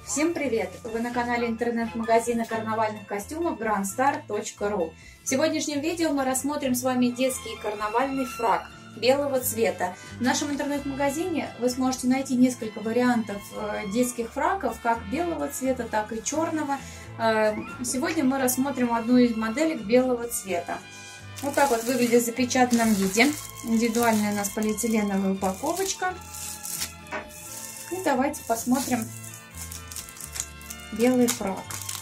Всем привет! Вы на канале интернет-магазина карнавальных костюмов grandstar.ru. В сегодняшнем видео мы рассмотрим с вами детский карнавальный фрак белого цвета. В нашем интернет-магазине вы сможете найти несколько вариантов детских фраков, как белого цвета, так и черного. Сегодня мы рассмотрим одну из моделек белого цвета. Вот так вот выглядит в запечатанном виде. Индивидуальная у нас полиэтиленовая упаковочка. И давайте посмотрим белый фрак.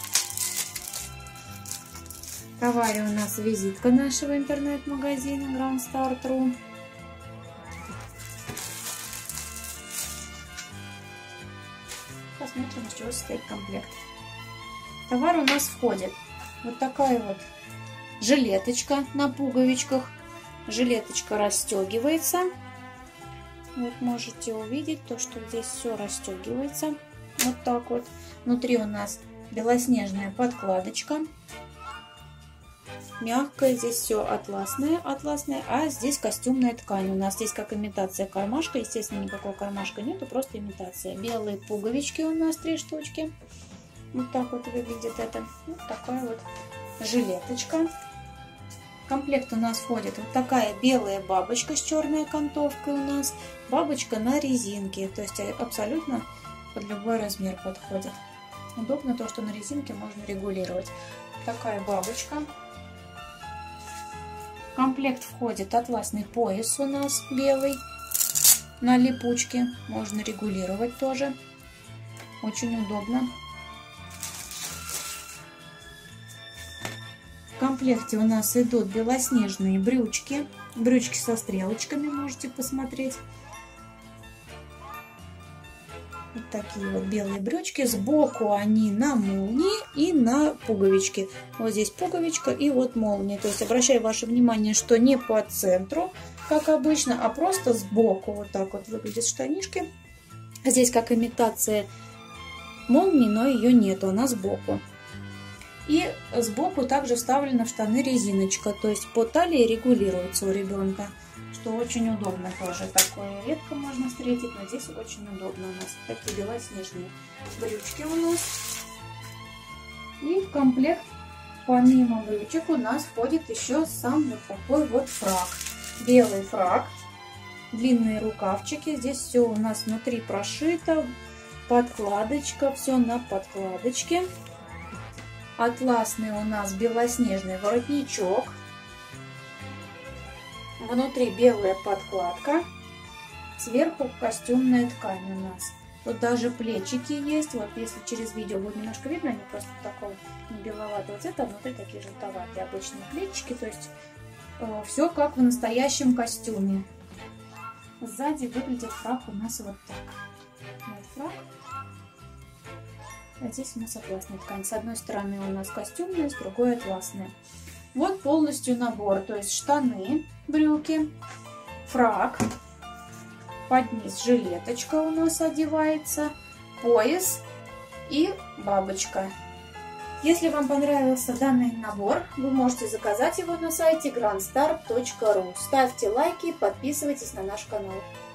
В товаре у нас визитка нашего интернет-магазина grandstar.ru. Посмотрим, из чего состоит комплект. В товар у нас входит вот такая вот жилеточка на пуговичках. Жилеточка расстегивается. Вот можете увидеть то, что здесь все расстегивается. Вот так вот. Внутри у нас белоснежная подкладочка. Мягкая, здесь все атласное, а здесь костюмная ткань. У нас здесь как имитация кармашка. Естественно, никакого кармашка нету, просто имитация. Белые пуговички у нас 3 штучки. Вот так вот выглядит это. Вот такая вот жилеточка. В комплект у нас входит вот такая белая бабочка с черной окантовкой у нас. Бабочка на резинке, то есть абсолютно под любой размер подходит. Удобно то, что на резинке можно регулировать. Такая бабочка. В комплект входит атласный пояс у нас белый на липучке. Можно регулировать тоже. Очень удобно. В комплекте у нас идут белоснежные брючки. Брючки со стрелочками можете посмотреть. Вот такие вот белые брючки. Сбоку они на молнии и на пуговички. Вот здесь пуговичка и вот молния. То есть обращаю ваше внимание, что не по центру, как обычно, а просто сбоку. Вот так вот выглядят штанишки. Здесь как имитация молнии, но ее нету, она сбоку. И сбоку также вставлена в штаны резиночка. То есть по талии регулируется у ребенка. Что очень удобно тоже. Такое редко можно встретить, но здесь очень удобно. У нас такие белоснежные брючки у нас. И в комплект помимо брючек у нас входит еще сам вот такой вот фрак. Белый фрак. Длинные рукавчики. Здесь все у нас внутри прошито. Подкладочка. Все на подкладочке. Атласный у нас белоснежный воротничок. Внутри белая подкладка. Сверху костюмная ткань у нас. Тут даже плечики есть. Вот если через видео будет немножко видно, они просто такого не беловатого цвета, а внутри такие желтоватые обычные плечики. То есть все как в настоящем костюме. Сзади выглядит фрак у нас вот так. Вот фрак. А здесь у нас атласная ткань. С одной стороны у нас костюмная, с другой атласная. Вот полностью набор. То есть штаны, брюки, фрак, под низ жилеточка у нас одевается, пояс и бабочка. Если вам понравился данный набор, вы можете заказать его на сайте grandstar.ru. Ставьте лайки, подписывайтесь на наш канал.